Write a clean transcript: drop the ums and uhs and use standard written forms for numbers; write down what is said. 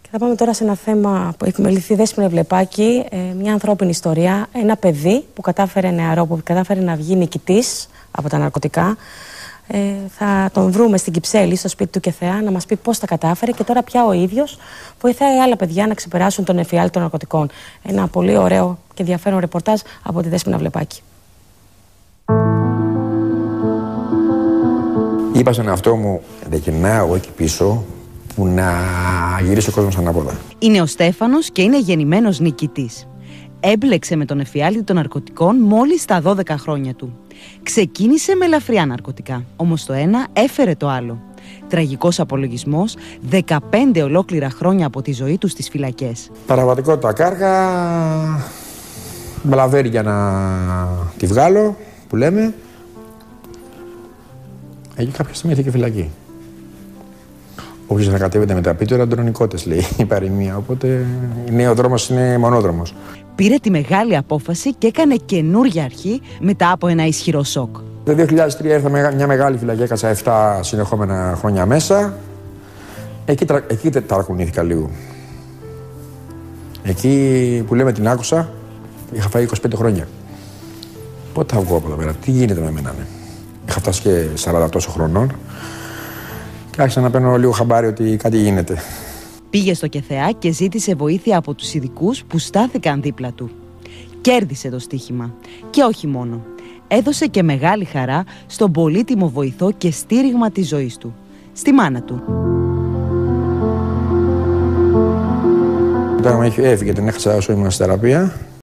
Και θα πάμε τώρα σε ένα θέμα που έχει μεληθεί Δέσποινα Βλεπάκη, μια ανθρώπινη ιστορία. Ένα παιδί που νεαρό που κατάφερε να βγει νικητής από τα ναρκωτικά. Θα τον βρούμε στην Κυψέλη, στο σπίτι του Κεθεά, να μας πει πώς τα κατάφερε και τώρα πια ο ίδιος βοηθάει άλλα παιδιά να ξεπεράσουν τον εφιάλτη των ναρκωτικών. Ένα πολύ ωραίο και ενδιαφέρον ρεπορτάζ από τη Δέσποινα Βλεπάκη. Είπα στον εαυτό μου, δεν γυρνάω εγώ εκεί πίσω που να γυρίσει ο κόσμος ανάποδα. Είναι ο Στέφανος και είναι γεννημένος νικητής. Έμπλεξε με τον εφιάλτη των ναρκωτικών μόλις στα 12 χρόνια του. Ξεκίνησε με ελαφριά ναρκωτικά, όμως το ένα έφερε το άλλο. Τραγικός απολογισμός, 15 ολόκληρα χρόνια από τη ζωή του στις φυλακές. Παραβατικότητα κάργα, μπαλαβέρι για να τη βγάλω, που λέμε. Εκεί κάποια στιγμή ήρθε και φυλακή. Όποιος ανακατεύεται με τα πίτωρα, αντρονικότες, λέει η παροιμία. Οπότε ο δρόμος είναι μονόδρομος. Πήρε τη μεγάλη απόφαση και έκανε καινούρια αρχή μετά από ένα ισχυρό σοκ. Το 2003 ήρθα μια μεγάλη φυλακή, έκασα 7 συνεχόμενα χρόνια μέσα. Εκεί ταρακουνήθηκα λίγο. Εκεί που λέμε την άκουσα, είχα φάει 25 χρόνια. Πότε θα βγω από εδώ πέρα, τι γίνεται με εμένα, ναι. Είχα φτάσει και 40 τόσο χρονών και άρχισα να παίρνω λίγο χαμπάρι ότι κάτι γίνεται. Πήγε στο Κεθεά και ζήτησε βοήθεια από τους ειδικούς που στάθηκαν δίπλα του. Κέρδισε το στοίχημα. Και όχι μόνο. Έδωσε και μεγάλη χαρά στον πολύτιμο βοηθό και στήριγμα της ζωής του. Στη μάνα του. Όταν έφυγε την έχασα όσο ήμουν στη θεραπεία.